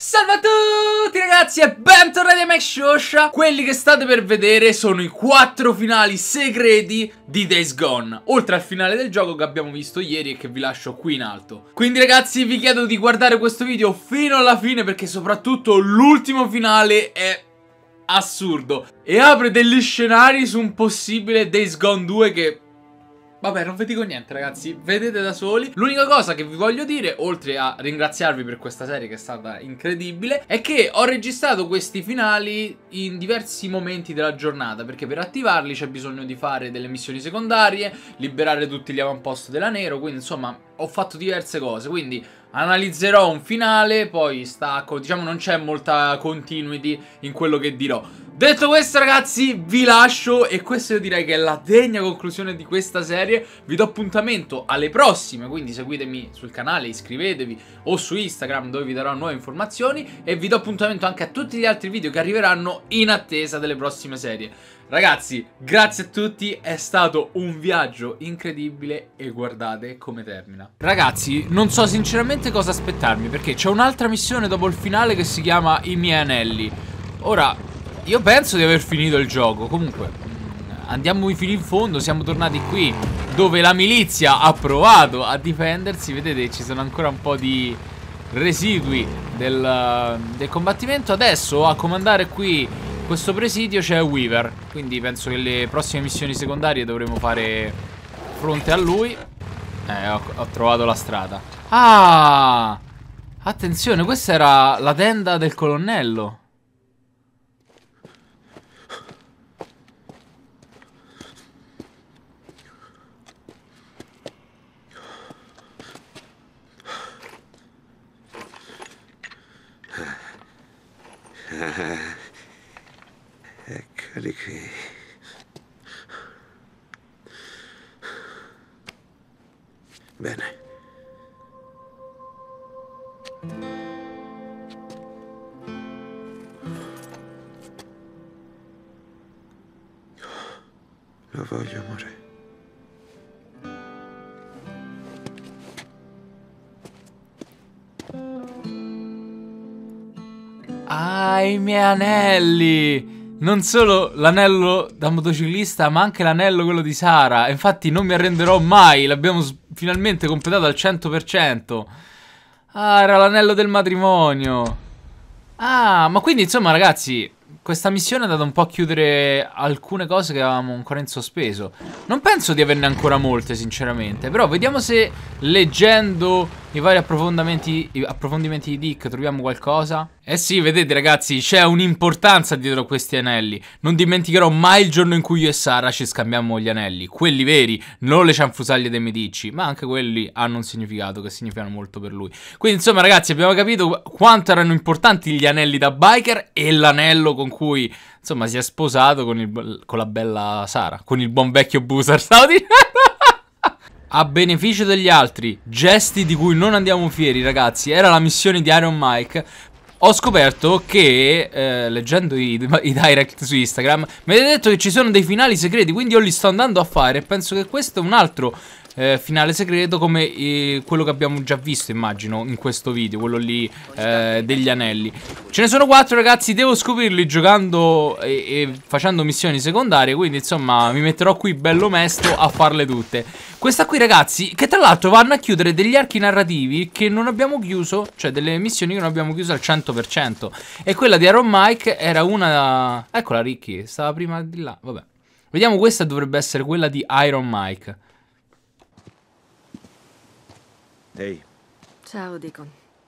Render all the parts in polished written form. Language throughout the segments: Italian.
Salve a tutti ragazzi e bentornati a MaxShosha. Quelli che state per vedere sono i 4 finali segreti di Days Gone, oltre al finale del gioco che abbiamo visto ieri e che vi lascio qui in alto. Quindi ragazzi vi chiedo di guardare questo video fino alla fine, perché soprattutto l'ultimo finale è assurdo e apre degli scenari su un possibile Days Gone 2 che... vabbè, non vi dico niente ragazzi, vedete da soli. L'unica cosa che vi voglio dire, oltre a ringraziarvi per questa serie che è stata incredibile, è che ho registrato questi finali in diversi momenti della giornata, perché per attivarli c'è bisogno di fare delle missioni secondarie, liberare tutti gli avamposti della Nero, quindi insomma ho fatto diverse cose, quindi analizzerò un finale, poi stacco, diciamo non c'è molta continuity in quello che dirò. Detto questo ragazzi vi lascio, e questo io direi che è la degna conclusione di questa serie. Vi do appuntamento alle prossime, quindi seguitemi sul canale, iscrivetevi, o su Instagram dove vi darò nuove informazioni, e vi do appuntamento anche a tutti gli altri video che arriveranno in attesa delle prossime serie. Ragazzi, grazie a tutti, è stato un viaggio incredibile e guardate come termina. Ragazzi, non so sinceramente cosa aspettarmi, perché c'è un'altra missione dopo il finale che si chiama I miei anelli. Ora, io penso di aver finito il gioco. Comunque andiamo fino in fondo. Siamo tornati qui dove la milizia ha provato a difendersi. Vedete, ci sono ancora un po' di residui del combattimento. Adesso a comandare qui questo presidio c'è Weaver, quindi penso che le prossime missioni secondarie dovremo fare fronte a lui. Ho trovato la strada. Ah, attenzione, questa era la tenda del colonnello. Eccoli qui. Bene. Lo voglio, amore. Ah, i miei anelli! Non solo l'anello da motociclista, ma anche l'anello quello di Sara. Infatti non mi arrenderò mai, l'abbiamo finalmente completato al 100%. Ah, era l'anello del matrimonio. Ah, ma quindi insomma ragazzi, questa missione è andata un po' a chiudere alcune cose che avevamo ancora in sospeso. Non penso di averne ancora molte sinceramente, però vediamo se leggendo i vari approfondimenti di Dick troviamo qualcosa. Eh sì, vedete ragazzi, c'è un'importanza dietro a questi anelli. Non dimenticherò mai il giorno in cui io e Sara ci scambiammo gli anelli. Quelli veri, non le cianfrusaglie dei Medici, ma anche quelli hanno un significato, che significano molto per lui. Quindi insomma ragazzi, abbiamo capito quanto erano importanti gli anelli da biker e l'anello con cui insomma si è sposato con la bella Sara, con il buon vecchio Boozer, stavo dicendo. A beneficio degli altri, gesti di cui non andiamo fieri ragazzi, era la missione di Iron Mike. Ho scoperto che, leggendo i direct su Instagram, mi avete detto che ci sono dei finali segreti, quindi io li sto andando a fare e penso che questo è un altro finale segreto come quello che abbiamo già visto, immagino, in questo video, quello lì degli anelli. Ce ne sono 4 ragazzi, devo scoprirli giocando e facendo missioni secondarie, quindi insomma mi metterò qui bello mesto a farle tutte. Questa qui ragazzi, che tra l'altro vanno a chiudere degli archi narrativi che non abbiamo chiuso, cioè delle missioni che non abbiamo chiuso al 100%. E quella di Iron Mike era una... Eccola Ricky, stava prima di là, vabbè. Vediamo, questa dovrebbe essere quella di Iron Mike. Ehi. Ciao, Deacon.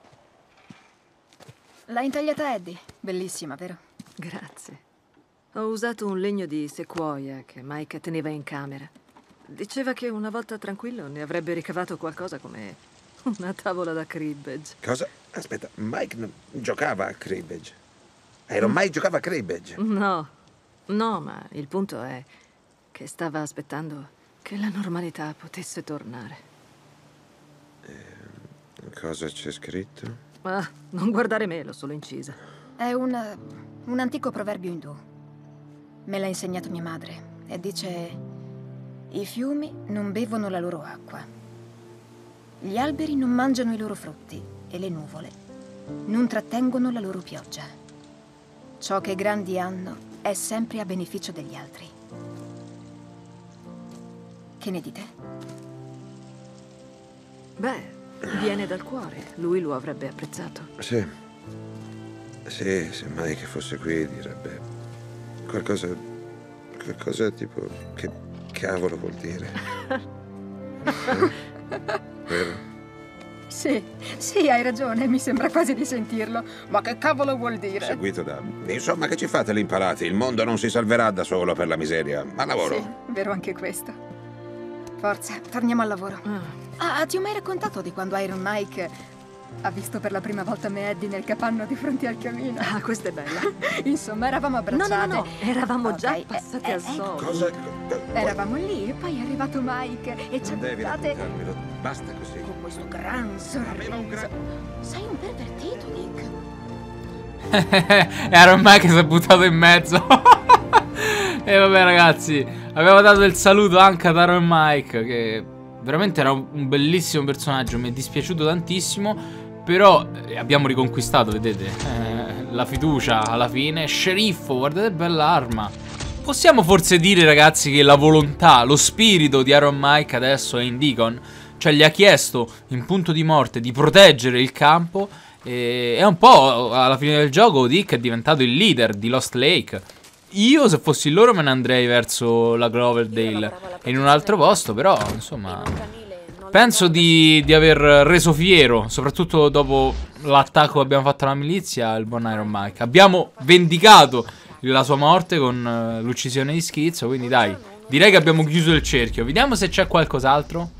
L'ha intagliata Eddie. Bellissima, vero? Grazie. Ho usato un legno di sequoia che Mike teneva in camera. Diceva che una volta tranquillo ne avrebbe ricavato qualcosa come una tavola da cribbage. Cosa? Aspetta, Mike non giocava a cribbage. Iron Mike giocava a cribbage. No, ma il punto è che stava aspettando che la normalità potesse tornare. Cosa c'è scritto? Ah, non guardare me, l'ho solo incisa. È un antico proverbio indù. Me l'ha insegnato mia madre e dice: i fiumi non bevono la loro acqua, gli alberi non mangiano i loro frutti e le nuvole non trattengono la loro pioggia. Ciò che i grandi hanno è sempre a beneficio degli altri. Che ne dite? Beh, viene dal cuore. Lui lo avrebbe apprezzato. Sì. Sì, se mai che fosse qui direbbe qualcosa tipo che cavolo vuol dire? Vero? Sì, hai ragione, mi sembra quasi di sentirlo. Ma che cavolo vuol dire? Seguito da... Insomma, che ci fate lì imparati? Il mondo non si salverà da solo per la miseria. Ma lavoro. Sì, vero anche questo. Forza, torniamo al lavoro. Ti ho mai raccontato di quando Iron Mike ha visto per la prima volta me e Eddie nel capanno di fronte al camino? Ah, questa è bella. Insomma, eravamo abbracciate. No, eravamo già Ok, passati al sol. Cosa? Eravamo lì e poi è arrivato Mike e ci ha Non devi guardate raccontarmelo. Basta così. con questo gran Aveva un sorriso. gran... Sei un pervertito, Dick. Era ormai che si è buttato in mezzo. E vabbè ragazzi, abbiamo dato il saluto anche ad Iron Mike, che veramente era un bellissimo personaggio. Mi è dispiaciuto tantissimo, però abbiamo riconquistato, vedete, la fiducia alla fine. Sceriffo, guardate bella arma. Possiamo forse dire ragazzi che la volontà, lo spirito di Iron Mike adesso è in Deacon. Cioè gli ha chiesto in punto di morte di proteggere il campo. E un po' alla fine del gioco Dick è diventato il leader di Lost Lake. Io se fossi loro me ne andrei verso la Cloverdale e in un altro posto, però insomma penso di aver reso fiero, soprattutto dopo l'attacco che abbiamo fatto alla milizia, il buon Iron Mike. Abbiamo vendicato la sua morte con l'uccisione di Schizzo, quindi dai, direi che abbiamo chiuso il cerchio. Vediamo se c'è qualcos'altro.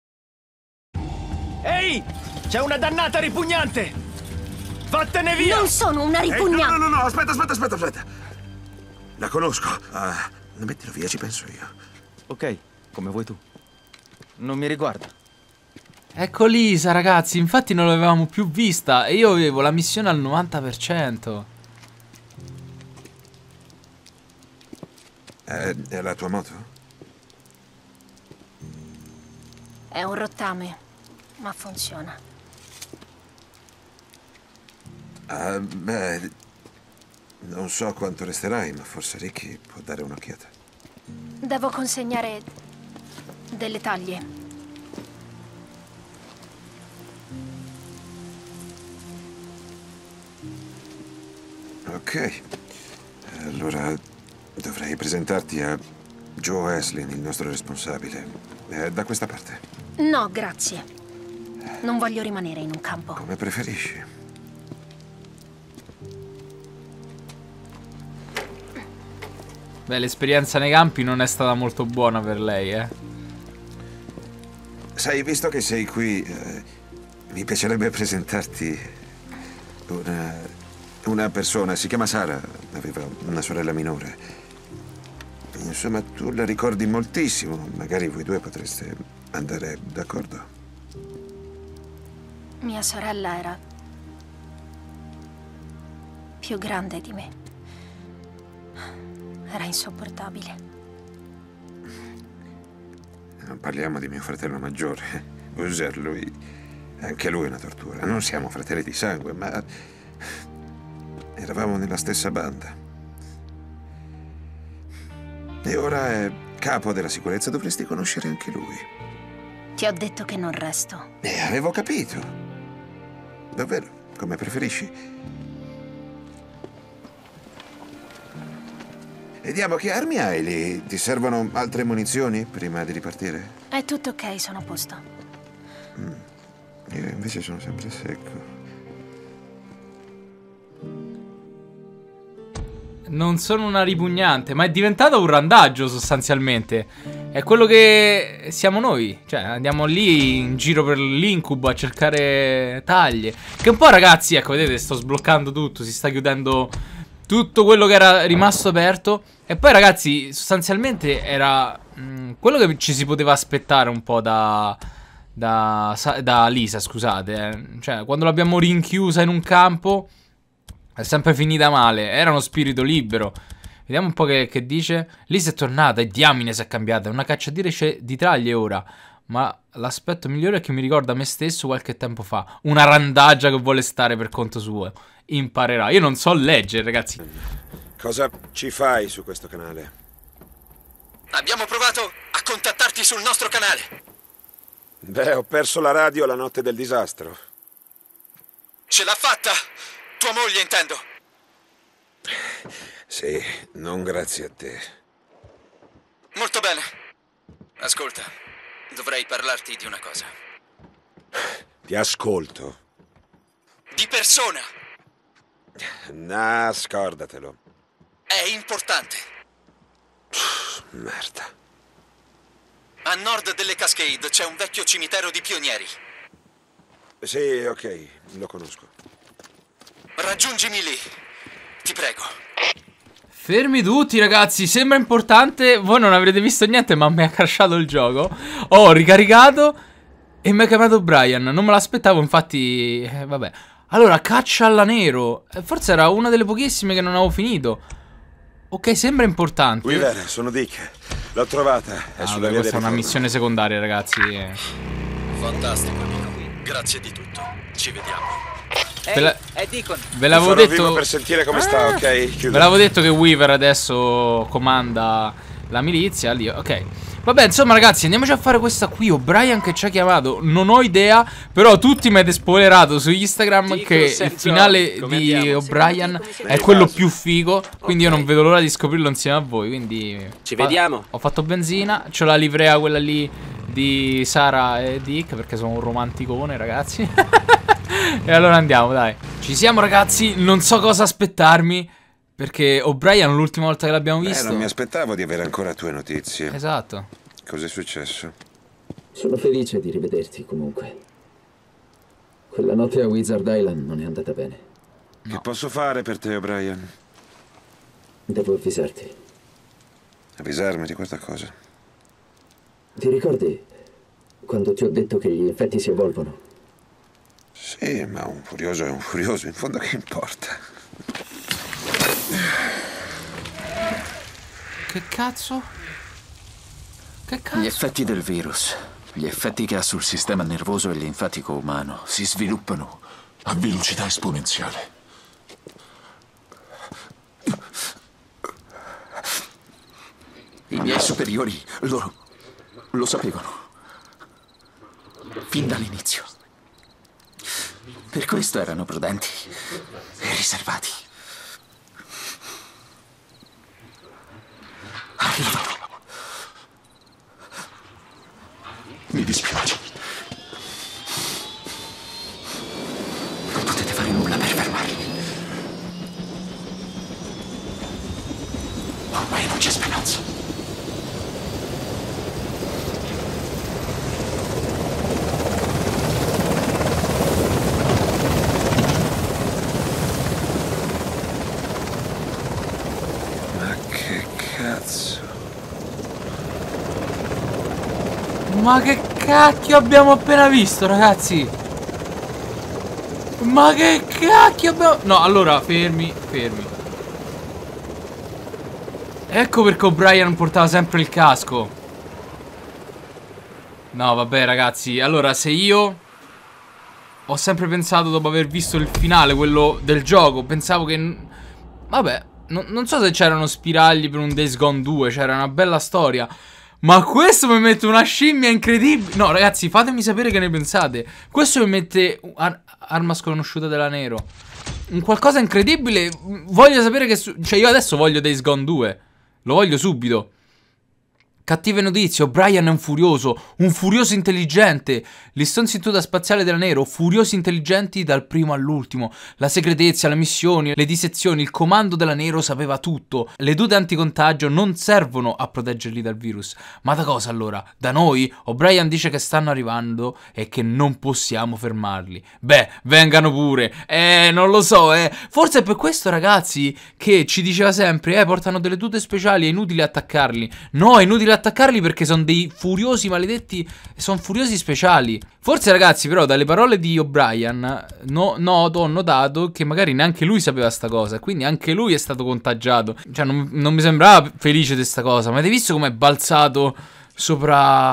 Ehi! C'è una dannata ripugnante! Vattene via! Non sono una ripugnante. No, aspetta. La conosco. Mettilo via, ci penso io. Ok, come vuoi tu. Non mi riguarda. Ecco Lisa ragazzi, infatti non l'avevamo più vista e io avevo la missione al 90%. È la tua moto? È un rottame, ma funziona. Beh, non so quanto resterai, ma forse Ricky può dare un'occhiata. Devo consegnare delle taglie. Ok. Allora dovrei presentarti a Joe Aslin, il nostro responsabile. È da questa parte. No, grazie. Non voglio rimanere in un campo. Come preferisci. Beh, l'esperienza nei campi non è stata molto buona per lei, Sai, visto che sei qui, mi piacerebbe presentarti una persona. Si chiama Sara, aveva una sorella minore. Insomma, tu la ricordi moltissimo. Magari voi due potreste andare d'accordo. Mia sorella era più grande di me. Era insopportabile. Non parliamo di mio fratello maggiore. User, anche lui è una tortura. Non siamo fratelli di sangue, ma eravamo nella stessa banda. E ora è capo della sicurezza. Dovresti conoscere anche lui. Ti ho detto che non resto. Avevo capito. Davvero, come preferisci. Vediamo che armi hai lì. Ti servono altre munizioni prima di ripartire? È tutto ok, sono a posto. Io invece sono sempre secco. Non sono una ripugnante, ma è diventato un randaggio sostanzialmente. È quello che siamo noi. Cioè andiamo lì in giro per l'incubo a cercare taglie. Che un po' ragazzi, ecco vedete, sto sbloccando tutto. Si sta chiudendo tutto quello che era rimasto aperto. E poi ragazzi, sostanzialmente era quello che ci si poteva aspettare un po' da Lisa, scusate. Cioè quando l'abbiamo rinchiusa in un campo è sempre finita male. Era uno spirito libero. Vediamo un po' che dice. Lisa è tornata e diamine si è cambiata. È una cacciatrice di traglie ora. Ma l'aspetto migliore è che mi ricorda me stesso qualche tempo fa. Una randaggia che vuole stare per conto suo. Imparerà. Io non so leggere, ragazzi. Cosa ci fai su questo canale? Abbiamo provato a contattarti sul nostro canale. Beh, ho perso la radio la notte del disastro. Ce l'ha fatta? Tua moglie, intendo. Sì, non grazie a te. Molto bene. Ascolta, dovrei parlarti di una cosa. Ti ascolto. Di persona. Nah, scordatelo. È importante. Merda. A nord delle Cascade c'è un vecchio cimitero di pionieri. Sì, ok, lo conosco. Raggiungimi lì. Ti prego. Fermi tutti, ragazzi. Sembra importante. Voi non avrete visto niente, ma mi ha crashato il gioco. Ho ricaricato e mi ha chiamato Brian. Non me l'aspettavo, infatti. Vabbè. Allora, caccia alla nero. Forse era una delle pochissime che non avevo finito. Ok, sembra importante. Weaver, sono Dick. L'ho trovata. È sulla via questa è una delle missione secondaria, ragazzi. Fantastico, amico. Grazie di tutto. Ci vediamo. È Deacon. Ve l'avevo Sono vivo detto. per sentire come sta, ok? Chiudo. Ve l'avevo detto che Weaver adesso comanda la milizia lì, ok. Vabbè, insomma, ragazzi, andiamoci a fare questa qui. O'Brien che ci ha chiamato. Non ho idea, però tutti mi avete spoilerato su Instagram che il finale di O'Brien è quello più figo. Quindi io non vedo l'ora di scoprirlo insieme a voi. Quindi Ci vediamo. Ho fatto benzina. C'ho la livrea quella lì di Sara e Dick, perché sono un romanticone, ragazzi. E allora andiamo, dai. Ci siamo, ragazzi. Non so cosa aspettarmi, perché O'Brien l'ultima volta che l'abbiamo visto. Non mi aspettavo di avere ancora tue notizie. Esatto. Cos'è successo? Sono felice di rivederti comunque. Quella notte a Wizard Island non è andata bene. Che posso fare per te, O'Brien? Devo avvisarti. Avvisarmi di questa cosa. Ti ricordi quando ti ho detto che gli infetti si evolvono? Sì, ma un furioso è un furioso, in fondo che importa? Che cazzo? Che cazzo? Gli effetti del virus, gli effetti che ha sul sistema nervoso e linfatico umano si sviluppano a velocità esponenziale. I miei superiori lo sapevano. Fin dall'inizio. Per questo erano prudenti e riservati. Arrivano. Mi dispiace. Non potete fare nulla per fermarli. Ormai non c'è speranza. Ma che cacchio abbiamo appena visto, ragazzi? Ma che cacchio abbiamo... No, allora, fermi. Ecco perché O'Brien portava sempre il casco. No, vabbè, ragazzi. Allora, se io ho sempre pensato, dopo aver visto il finale, quello del gioco, pensavo che... Vabbè, non so se c'erano spiragli per un Days Gone 2, c'era una bella storia. Ma questo mi mette una scimmia incredibile. No, ragazzi, fatemi sapere che ne pensate. Questo mi mette arma sconosciuta della Nero. Un qualcosa incredibile. Voglio sapere che... Cioè, io adesso voglio Days Gone 2. Lo voglio subito. Cattive notizie, O'Brien è un furioso intelligente. L'istituto spaziale della Nero, furiosi intelligenti dal primo all'ultimo. La segretezza, le missioni, le dissezioni, il comando della Nero sapeva tutto. Le tute anticontagio non servono a proteggerli dal virus. Ma da cosa allora? Da noi? O'Brien dice che stanno arrivando e che non possiamo fermarli. Beh, vengano pure. Non lo so, Forse è per questo, ragazzi, che ci diceva sempre, portano delle tute speciali, è inutile attaccarli. No, è inutile attaccarli perché sono dei furiosi maledetti, sono furiosi speciali. Forse, ragazzi, però dalle parole di O'Brien ho notato che magari neanche lui sapeva sta cosa, quindi anche lui è stato contagiato. Cioè non mi sembrava felice di sta cosa. Ma avete visto com'è balzato sopra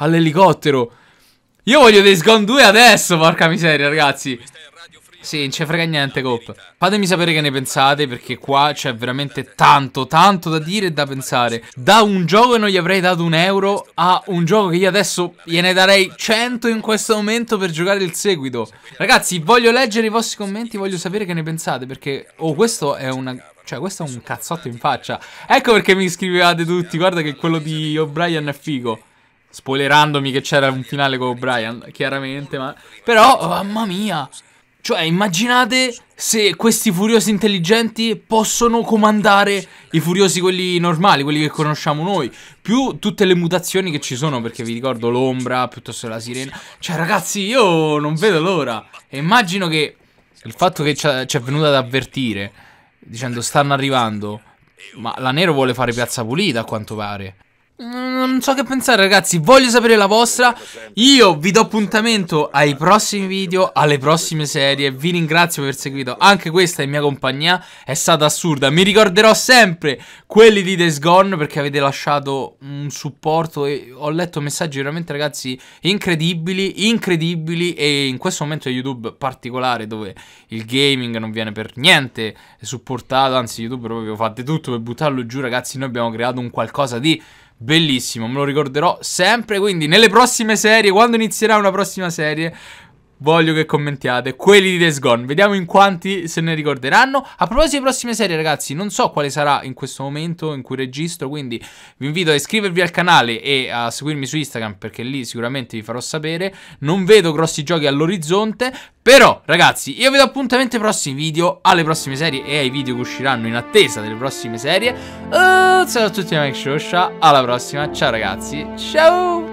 all'elicottero. Io voglio Days Gone 2 adesso, porca miseria, ragazzi. Sì, non ci frega niente, Cop. Fatemi sapere che ne pensate, perché qua c'è veramente tanto da dire e da pensare. Da un gioco che non gli avrei dato €1 a un gioco che io adesso gliene darei 100 in questo momento per giocare il seguito. Ragazzi, voglio leggere i vostri commenti, voglio sapere che ne pensate, perché... Oh, questo è una... Cioè, questo è un cazzotto in faccia. Ecco perché mi scrivevate tutti, guarda che quello di O'Brien è figo. Spoilerandomi che c'era un finale con O'Brien, chiaramente, ma... Però, oh, mamma mia... Cioè, immaginate se questi furiosi intelligenti possono comandare i furiosi quelli normali, quelli che conosciamo noi, più tutte le mutazioni che ci sono, perché vi ricordo l'ombra, piuttosto che la sirena. Cioè, ragazzi, io non vedo l'ora. E immagino che il fatto che ci è venuta ad avvertire, dicendo stanno arrivando, ma la Nero vuole fare piazza pulita, a quanto pare. Non so che pensare, ragazzi, voglio sapere la vostra. Io vi do appuntamento ai prossimi video, alle prossime serie. Vi ringrazio per aver seguito anche questa in mia compagnia. È stata assurda. Mi ricorderò sempre quelli di Days Gone, perché avete lasciato un supporto e ho letto messaggi veramente, ragazzi, incredibili. E in questo momento YouTube particolare, dove il gaming non viene per niente supportato, anzi YouTube proprio fate tutto per buttarlo giù, ragazzi. Noi abbiamo creato un qualcosa di bellissimo, me lo ricorderò sempre. Quindi nelle prossime serie, quando inizierà una prossima serie, voglio che commentiate quelli di Days Gone. Vediamo in quanti se ne ricorderanno. A proposito di prossime serie, ragazzi, non so quale sarà in questo momento in cui registro, quindi vi invito a iscrivervi al canale e a seguirmi su Instagram, perché lì sicuramente vi farò sapere. Non vedo grossi giochi all'orizzonte, però, ragazzi, io vi do appuntamento ai prossimi video, alle prossime serie e ai video che usciranno in attesa delle prossime serie. Ciao a tutti da Mike Shosha, alla prossima, ciao ragazzi, ciao!